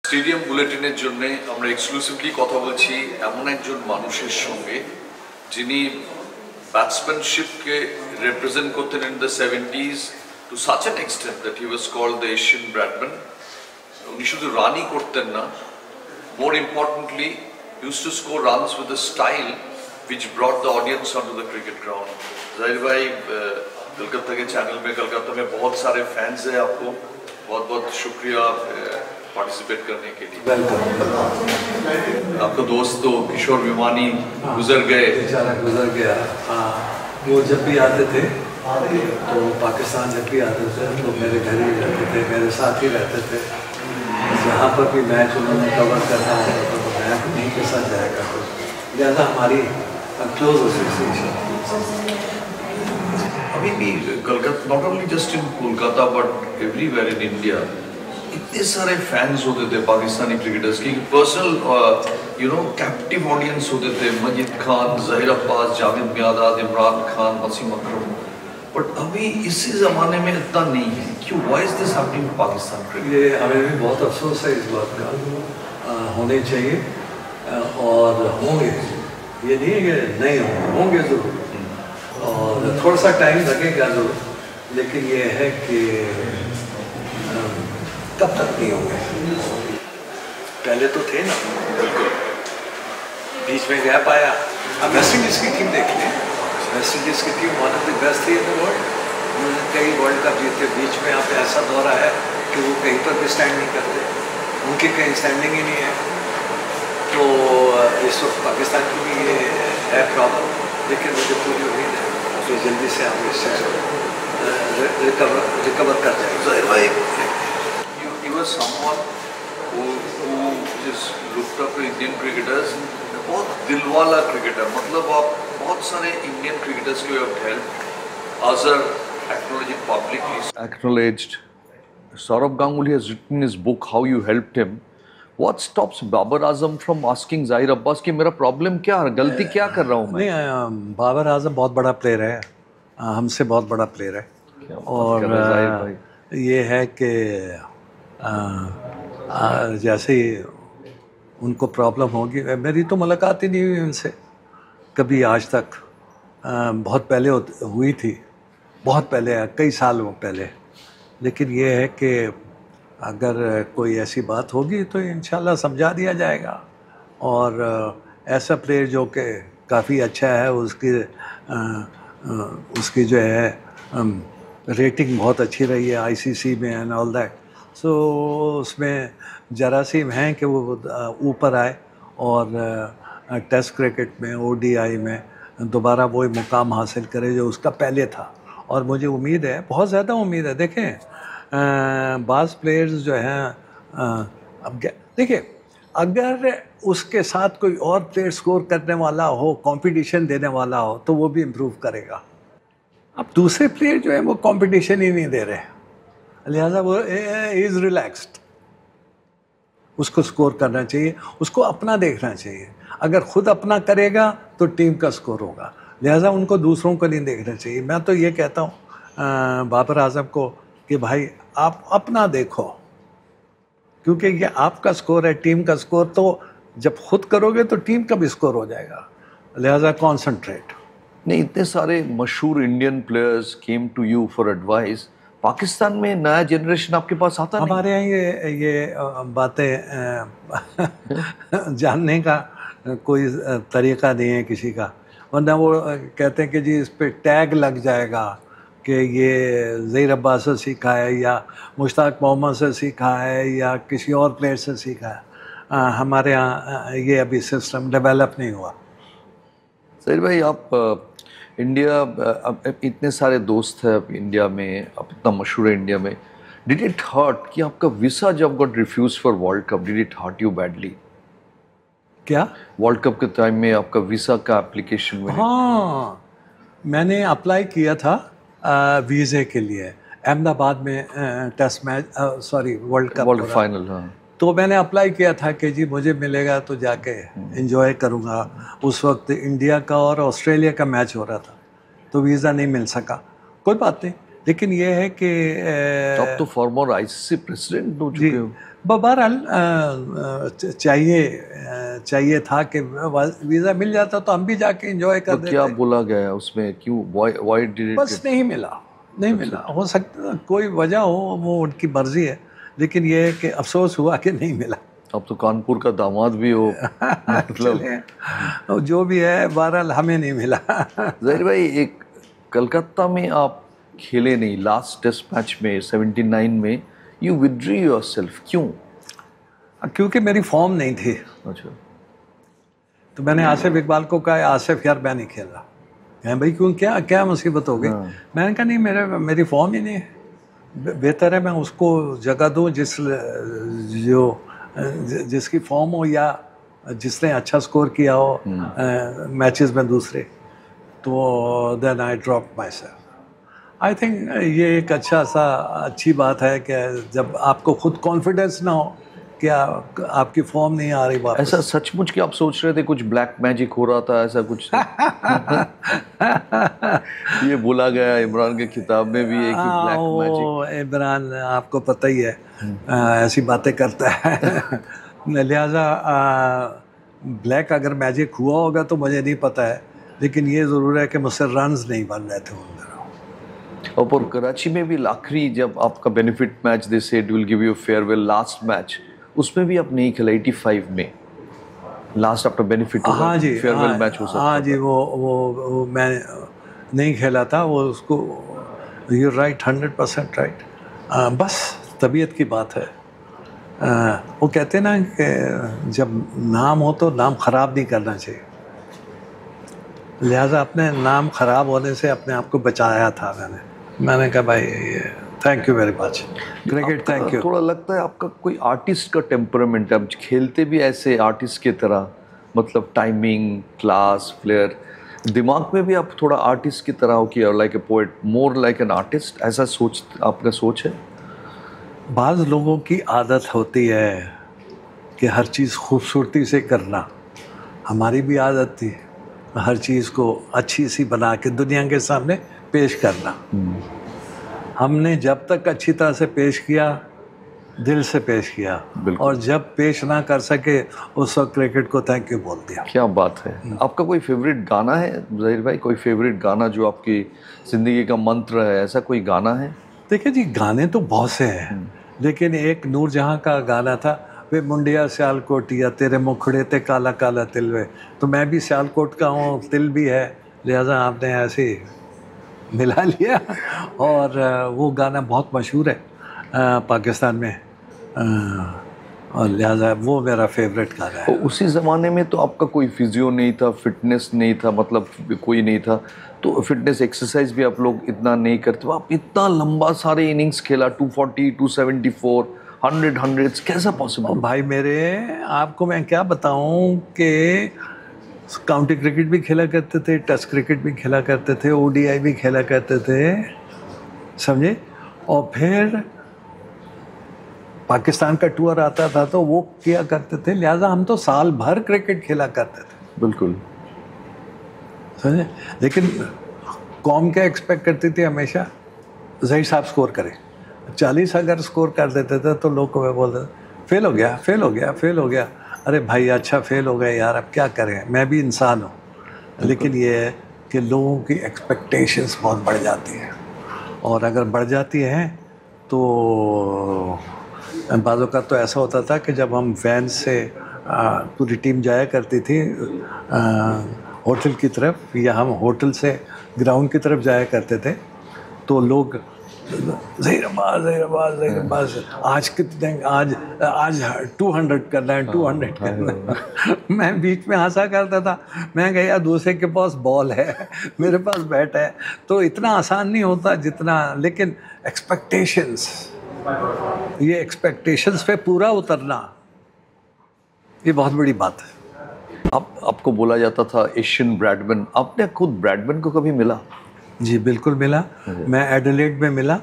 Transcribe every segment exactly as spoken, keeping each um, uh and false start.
Stadium বুলেটিনের জন্য আমরা exclusively কথা বলছি এমন একজন মানুষের সঙ্গে যিনি ব্যাটসম্যানশিপকে রিপ্রেজেন্ট করতেন in the seventies to such an extent that he was called the Asian Bradman. উনি শুধু রানই করতেন না, more importantly used to score runs with a style which brought the audience onto the cricket ground. ज़ाहिर भाई कलकत्ता के channel में कलकत्ता में बहुत सारे फैंस हैं, आपको बहुत बहुत शुक्रिया पार्टिसिपेट करने के लिए। आपका दोस्त तो किशोर विमानी गुजर गए, बेचारा गुजर गया। हाँ, वो जब भी आते थे तो पाकिस्तान जब भी आते थे तो मेरे घर ही रहते थे, मेरे साथ ही रहते थे। जहाँ पर भी मैच उन्होंने कवर करना होता था तो मैं उन्हीं के साथ जाया करता था, लिहाजा हमारी क्लोज एसोसिएशन। अभी भी Calcutta, not only just in Kolkata but everywhere in India, इतने सारे फैंस होते थे पाकिस्तानी क्रिकेटर्स की, personal you know captive audience होते थे। मजीद खान, जहीर अब्बास, जावेद मियादाद, इमरान खान, वसीम अकरम। बट अभी इसी ज़माने में इतना नहीं है, क्यों? Why is this happening in Pakistan cricket? ये हमें भी बहुत अफसोस है इस बात का। आ, होने चाहिए और होंगे, ये नहीं है कि नहीं होंगे, होंगे ज़रूर और थोड़ा सा टाइम लगेगा ज़रूर, लेकिन ये है कि कब तक नहीं होंगे। पहले तो थे ना, बिल्कुल बीच में गैप आया। अब वेस्ट इंडीज़ की टीम देख लें, वेस्ट इंडीज़ की team one of the best थी इन द वर्ल्ड, उन्होंने कई वर्ल्ड कप जीते। बीच में यहाँ पे ऐसा दौरा है कि वो कहीं पर भी स्टैंड नहीं करते, उनकी कहीं स्टैंडिंग ही नहीं है। तो इस वक्त पाकिस्तान की भी ये है प्रॉब्लम, लेकिन मुझे पूरी उम्मीद है कि जल्दी से हम इस चीज़ को रिकवर रिकवर कर जाएंगे। ज़ाहिर भाई, you were someone who who just looked up to Indian cricketers, बहुत दिल वाला क्रिकेटर, मतलब आप बहुत सारे इंडियन क्रिकेटर्स को have helped, Azhar acknowledged publicly, acknowledged. Saurabh Ganguly has written in his book how you helped him. What stops Babar Azam from asking Zahir Abbas कि मेरा प्रॉब्लम क्या है, गलती क्या कर रहा हूँ मैं? नहीं, बाबर आजम बहुत बड़ा प्लेयर है, हमसे बहुत बड़ा प्लेयर है और ये है कि जैसे ही उनको प्रॉब्लम होगी, मेरी तो मुलाकात ही नहीं हुई उनसे कभी आज तक। आ, बहुत पहले हुई थी, बहुत पहले, कई सालों पहले। लेकिन ये है कि अगर कोई ऐसी बात होगी तो इंशाल्लाह समझा दिया जाएगा। और ऐसा प्लेयर जो कि काफ़ी अच्छा है, उसकी आ, आ, उसकी जो है रेटिंग बहुत अच्छी रही है आईसीसी में एंड ऑल दैट। सो उसमें जरासीम हैं कि वो ऊपर आए और टेस्ट क्रिकेट में, ओडीआई में दोबारा वही मुकाम हासिल करे जो उसका पहले था। और मुझे उम्मीद है, बहुत ज़्यादा उम्मीद है। देखें, बाज़ प्लेयर्स जो हैं, अब देखिए, अगर उसके साथ कोई और प्लेयर स्कोर करने वाला हो, कंपटीशन देने वाला हो, तो वो भी इम्प्रूव करेगा। अब दूसरे प्लेयर जो है वो कंपटीशन ही नहीं दे रहे, लिहाजा वो इज़ रिलैक्स्ड। उसको स्कोर करना चाहिए, उसको अपना देखना चाहिए। अगर खुद अपना करेगा तो टीम का स्कोर होगा, लिहाजा उनको दूसरों को नहीं देखना चाहिए। मैं तो ये कहता हूँ बाबर आजम को कि भाई आप अपना देखो, क्योंकि ये आपका स्कोर है, टीम का स्कोर तो जब खुद करोगे तो टीम का भी स्कोर हो जाएगा, लिहाजा कॉन्सनट्रेट। नहीं, इतने सारे मशहूर Indian players came to you for advice, Pakistan में नया जनरेशन आपके पास आता नहीं? हमारे यहाँ ये ये बातें जानने का कोई तरीक़ा नहीं है किसी का, वरना वो कहते हैं कि जी इस पे टैग लग जाएगा कि ये ज़हीर अब्बास से सीखा है या मुश्ताक मोहम्मद से सीखा है या किसी और प्लेयर से सीखा है। आ, हमारे यहाँ ये अभी सिस्टम डेवलप नहीं हुआ। ज़हीर भाई, आप इंडिया, अब इतने सारे दोस्त हैं इंडिया में, अब इतना मशहूर है इंडिया में, डिड इट हर्ट कि आपका वीसा जब got refuse for world cup, did it hurt you badly? क्या? वर्ल्ड कप के टाइम में आपका वीसा का एप्लीकेशन में? हाँ, मैंने अप्लाई किया था वीज़े के लिए, अहमदाबाद में test match, sorry world cup, world final. हाँ, तो मैंने अप्लाई किया था कि जी मुझे मिलेगा तो जाके एंजॉय करूँगा। उस वक्त इंडिया का और ऑस्ट्रेलिया का मैच हो रहा था, तो वीज़ा नहीं मिल सका। कोई बात नहीं, लेकिन ये है कि आप तो फॉर्मर आईसीसी प्रेसिडेंट हो चुके हो। बहरहाल अ, च- चाहिए अ, चाहिए था कि वीज़ा मिल जाता तो हम भी जाके एंजॉय कर तो देते। क्या बोला गया उसमें, क्यों, व्हाई व्हाई डिड इट बस नहीं मिला, नहीं मिला। हो सकता कोई वजह हो, वो उनकी मर्जी है, लेकिन ये है कि अफसोस हुआ कि नहीं मिला। अब तो कानपुर का दामाद भी हो मतलब। चले जो भी है, बहरहाल हमें नहीं मिला। जहीर भाई, एक कलकत्ता में आप खेले नहीं लास्ट टेस्ट मैच में सेवेंटी नाइन में, यू विथड्रू योरसेल्फ, क्यों? क्योंकि मेरी फॉर्म नहीं थी। अच्छा। तो मैंने आसिफ इकबाल को कहा, आसिफ यार मैं नहीं खेल रहा। कहें भाई क्यों, क्या क्या मुसीबत हो गई? मैंने कहा नहीं, मेरे मेरी फॉर्म ही नहीं है। बे- बेहतर है मैं उसको जगह दूं जिस जो जि- जिसकी फॉर्म हो, या जिसने अच्छा स्कोर किया हो मैचेस में दूसरे। तो then I drop myself. I think ये एक अच्छा सा अच्छी बात है कि जब आपको खुद कॉन्फिडेंस ना हो कि आ- आपकी फॉर्म नहीं आ रही वापस। ऐसा सचमुच कि आप सोच रहे थे कुछ ब्लैक मैजिक हो रहा था, ऐसा कुछ? ये बोला गया इमरान के खिताब में भी है कि हाँ, ब्लैक मैजिक। वो इमरान आपको पता ही है, आ, ऐसी बातें करता है। लिहाजा ब्लैक अगर मैजिक हुआ होगा तो मुझे नहीं पता है, लेकिन ये ज़रूर है कि मुझसे रन्स नहीं बन रहे थे उन दिनों। और पर कराची में भी आखिरी जब आपका benefit match they said will give you farewell last match, उसमें भी आप नहीं खेला पचासी में, लास्ट आफ्टर बेनिफिट हाँ जी, फेयरवेल हाँ, मैच हो सकता हाँ जी, था। वो वो वो मैं नहीं खेला था वो, उसको you right, hundred percent right. बस तबीयत की बात है। आ, वो कहते हैं ना कि जब नाम हो तो नाम ख़राब नहीं करना चाहिए। लिहाजा अपने नाम ख़राब होने से अपने आप को बचाया था मैंने। मैंने कहा भाई thank you very much cricket, thank you. थोड़ा लगता है आपका कोई आर्टिस्ट का टेम्परामेंट है, आप खेलते भी ऐसे आर्टिस्ट की तरह, मतलब टाइमिंग, क्लास, फ्लेयर, दिमाग में भी आप थोड़ा आर्टिस्ट की तरह हो कि like a poet, more like an artist, ऐसा सोच आपका सोच है? बाज़ लोगों की आदत होती है कि हर चीज़ खूबसूरती से करना। हमारी भी आदत थी हर चीज़ को अच्छी सी बना के दुनिया के सामने पेश करना। हमने जब तक अच्छी तरह से पेश किया, दिल से पेश किया, और जब पेश ना कर सके उस वक्त क्रिकेट को थैंक यू बोल दिया। क्या बात है। आपका कोई फेवरेट गाना है ज़हीर भाई, कोई फेवरेट गाना जो आपकी ज़िंदगी का मंत्र है, ऐसा कोई गाना है? देखिए जी, गाने तो बहुत से हैं, लेकिन एक नूरजहां का गाना था, वे मुंडिया सियालकोटिया तेरे मुखड़े ते काला काला तिल वे। तो मैं भी सियालकोट का हूँ, तिल भी है, लिहाजा आपने ऐसे ही मिला लिया। और वो गाना बहुत मशहूर है पाकिस्तान में, और लिहाजा वो मेरा फेवरेट गाना है। उसी ज़माने में तो आपका कोई फिजियो नहीं था, फिटनेस नहीं था, मतलब कोई नहीं था, तो फिटनेस एक्सरसाइज भी आप लोग इतना नहीं करते। आप इतना लंबा सारे इनिंग्स खेला, two forty, two seventy four, hundred hundreds, कैसा पॉसिबल? भाई मेरे, आपको मैं क्या बताऊं कि काउंटी क्रिकेट भी खेला करते थे, टेस्ट क्रिकेट भी खेला करते थे, ओडीआई भी खेला करते थे, समझे। और फिर पाकिस्तान का टूर आता था तो वो किया करते थे, लिहाजा हम तो साल भर क्रिकेट खेला करते थे। बिल्कुल, समझे। लेकिन कौम क्या एक्सपेक्ट करती थी हमेशा, ज़हीर साहब स्कोर करें। चालीस अगर स्कोर कर देते थे तो लोग को बोलते थे फेल हो गया, फेल हो गया, फेल हो गया। अरे भाई अच्छा फेल हो गया यार, अब क्या करें, मैं भी इंसान हूँ। लेकिन ये है कि लोगों की एक्सपेक्टेशंस बहुत बढ़ जाती हैं, और अगर बढ़ जाती हैं तो बाज़ औक़ात तो ऐसा होता था कि जब हम वैन से पूरी टीम जाया करती थी होटल की तरफ, या हम होटल से ग्राउंड की तरफ जाया करते थे, तो लोग ज़हीर अब्बास, ज़हीर अब्बास, ज़हीर अब्बास, आज कितने, आज आज टू हंड्रेड करना है, टू हंड्रेड करना है। मैं बीच में हंसा करता था, मैं कहा यार दूसरे के पास बॉल है, मेरे पास बैट है, तो इतना आसान नहीं होता जितना। लेकिन एक्सपेक्टेशंस, ये एक्सपेक्टेशंस पे पूरा उतरना, ये बहुत बड़ी बात है। आप आपको बोला जाता था एशियन ब्रैडमैन, आपने खुद ब्रैडमैन को कभी मिला? जी बिल्कुल मिला, मैं एडिलेड में मिला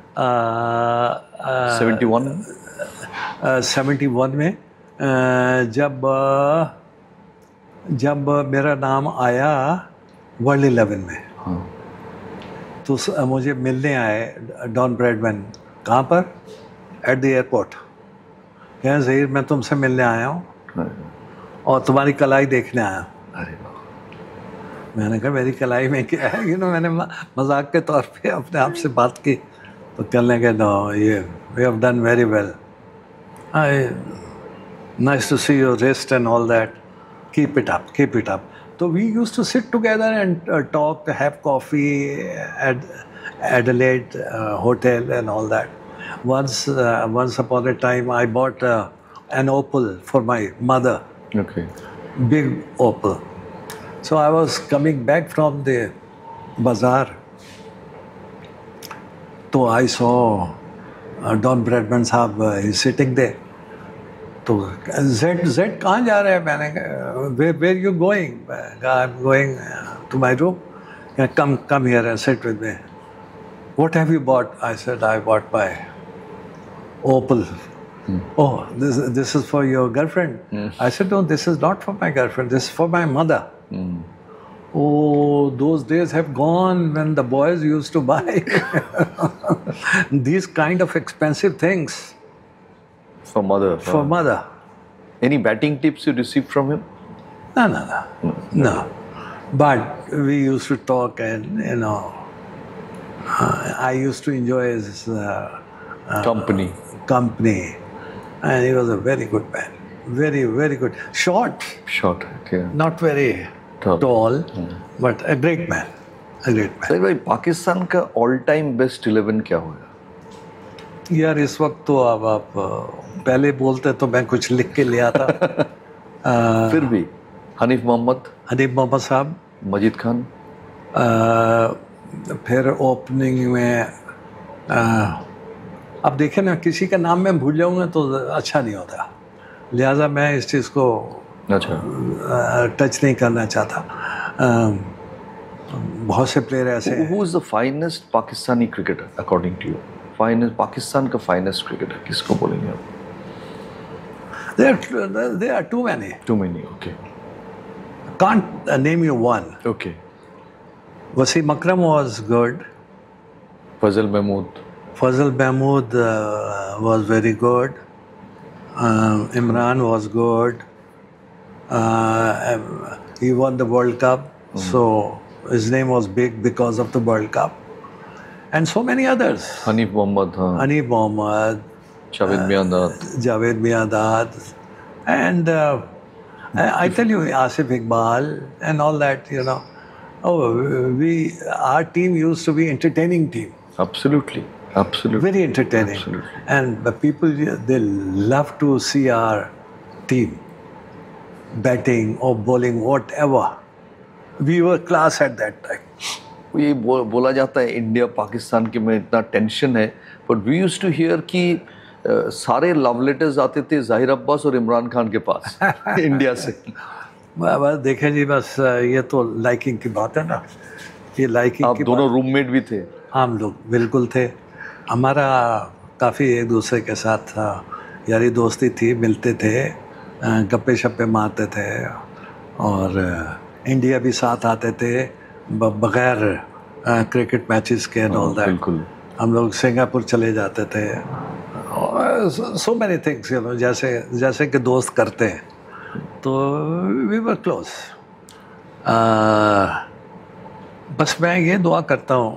सेवेंटी वन सेवेंटी वन में, आ, जब जब मेरा नाम आया वर्ल्ड इलेवन में। हाँ। तो मुझे मिलने आए डॉन ब्रैडमैन, कहाँ पर, एट द एयरपोर्ट। कहें ज़हीर मैं तुमसे मिलने आया हूँ और तुम्हारी कलाई देखने आया हूँ। अरे वाह। मैंने कहा मेरी कलाई में क्या है, यू नो मैंने मजाक के तौर पे अपने आप से बात की, तो कहने लगे नो ये we have done very well, I nice to see your rest and all that, keep it up keep it up. तो we used to sit together and talk, have coffee at Adelaide uh, hotel and all that. Once uh, once upon a time I bought uh, an opal for my mother, Okay. big opal. So I was coming back from the bazaar. So I saw uh, Don Bradman साहब uh, he's sitting there. तो Z Z कहाँ जा रहे हैं? मैंने कहा where where you going? I'm going uh, to my room. Come come here and sit with me. What have you bought? I said, I bought my opal. Hmm. Oh, this, this is for your girlfriend? Hmm. I said, no, this is not for my girlfriend. This is for my mother. Hmm. Oh, those days have gone when the boys used to buy these kind of expensive things. For mother. For uh, mother. Any batting tips you received from him? No, no, no. Hmm. No. But we used to talk and, you know, Uh, I used to enjoy his uh, uh, Company. company, and he was a very good man. Very, very good. Short, Short. Okay. not very Tall. tall, but a great man. A great man. Sir भाई पाकिस्तान का all time best eleven क्या होगा? यार इस वक्त तो अब आप uh, पहले बोलते तो मैं कुछ लिख के ले आता। uh, फिर भी हनीफ मोहम्मद, हनीफ मोहम्मद साहब, मजीद खान, uh, फिर ओपनिंग में आ, अब देखें ना, किसी का नाम मैं भूल जाऊंगा तो अच्छा नहीं होता, लिहाजा मैं इस चीज़ को अच्छा टच नहीं करना चाहता। आ, बहुत से प्लेयर ऐसे हैं। Who is the finest Pakistani cricketer according to you? Finest Pakistan का फाइनेस्ट क्रिकेटर किसको बोलेंगे आप? There are too many. Too many. Okay. Can't uh, name you one. Okay. Wasim Akram was good. Fazal Mahmood. Fazal Mahmood uh, was very good. Uh, Imran was good. Uh, he won the World Cup, mm. so his name was big because of the World Cup. And so many others. Hanif Mohammad. Haan. Hanif Mohammad. Javed Miandad. Javed Miandad. And uh, I, I tell you, Asif Iqbal and all that, you know. Oh, we, our team used to be entertaining team. Absolutely, absolutely. Very entertaining. Absolutely. And the people, they love to see our team batting or bowling, whatever. We were class at that time. ये बो, बोला जाता है India Pakistan के में इतना tension है, but we used to hear कि uh, सारे लव लेटर्स आते थे ज़ाहिर अब्बास और इमरान खान के पास इंडिया से। बस देखें जी, बस ये तो लाइकिंग की बात है ना, ये लाइकिंग आप की दोनों रूममेट भी थे? हम लोग बिल्कुल थे। हमारा काफ़ी एक दूसरे के साथ यारी दोस्ती थी, मिलते थे, गप्पे शप्पे मारते थे, और इंडिया भी साथ आते थे बगैर क्रिकेट मैचेस के एंड ऑल दैट। बिल्कुल। हम लोग सिंगापुर चले जाते थे, so many things, you know, जैसे जैसे कि दोस्त करते हैं। तो वी वर क्लोज। बस मैं ये दुआ करता हूँ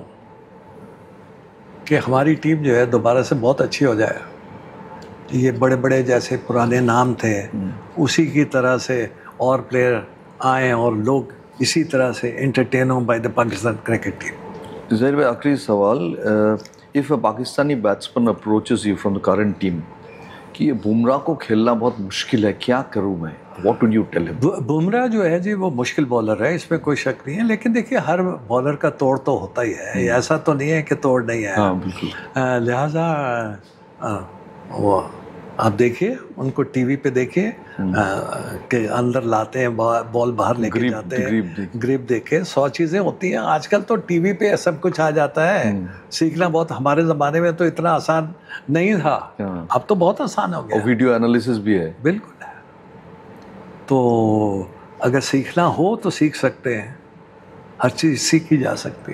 कि हमारी टीम जो है दोबारा से बहुत अच्छी हो जाए। ये बड़े बड़े जैसे पुराने नाम थे, उसी की तरह से और प्लेयर आए और लोग इसी तरह से एंटरटेन हो by the Pakistan cricket team. Zaheer भाई, आखिरी सवाल, if a Pakistani batsman approaches you from the current team कि ये बुमराह को खेलना बहुत मुश्किल है, क्या करूँ मैं, what would you tell him? Bumrah जो है जी वो मुश्किल बॉलर है, इसमें कोई शक नहीं है, लेकिन देखिए हर बॉलर का तोड़ तो होता ही है, ऐसा तो नहीं है कि तोड़ नहीं है। हाँ, बिल्कुल। लिहाजा वो आप देखिए, उनको टीवी पे देखिए कि अंदर लाते हैं बॉल, बाहर लेके जाते हैं, ग्रिप देखे, सौ चीज़ें होती हैं। आजकल तो टीवी पे सब कुछ आ जाता है, सीखना बहुत, हमारे ज़माने में तो इतना आसान नहीं था, अब तो बहुत आसान हो गया। और वीडियो एनालिसिस भी है। बिल्कुल है। तो अगर सीखना हो तो सीख सकते हैं, हर चीज़ सीखी जा सकती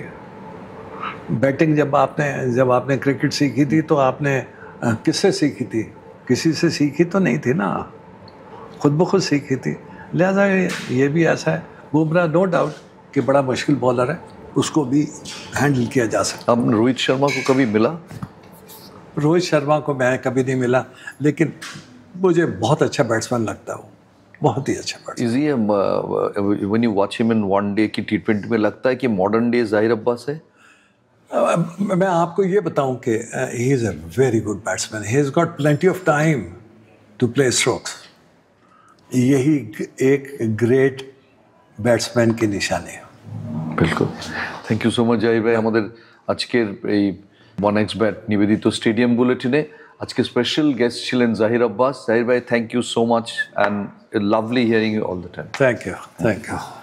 है। बैटिंग जब आपने जब आपने क्रिकेट सीखी थी तो आपने किससे सीखी थी? किसी से सीखी तो नहीं थी ना, खुद ब खुद सीखी थी। लिहाजा ये ये भी ऐसा है। बुमराह नो डाउट कि बड़ा मुश्किल बॉलर है, उसको भी हैंडल किया जा सकता। अब रोहित शर्मा को कभी मिला? रोहित शर्मा को मैं कभी नहीं मिला, लेकिन मुझे बहुत अच्छा बैट्समैन लगता है वो, बहुत ही अच्छा batsman. Is he when you watch him in one day की टी ट्वेंटी में लगता है कि मॉडर्न डे ज़ाहिर अब्बास है? Uh, मैं आपको ये बताऊं कि he is a very good batsman, he has got plenty of time to play strokes. यही एक ग्रेट बैट्समैन की निशानी है। बिल्कुल। Thank you so much Zaheer ভাই, আমাদের আজকের এই ওয়ান এক্স ব্যাট নিবেদিত স্টেডিয়াম বুলেটিনে আজকে স্পেশাল গেস্ট ছিলেন জাহির আব্বাস। জাহির ভাই, thank you so much and lovely hearing you all the time. Thank you, thank you.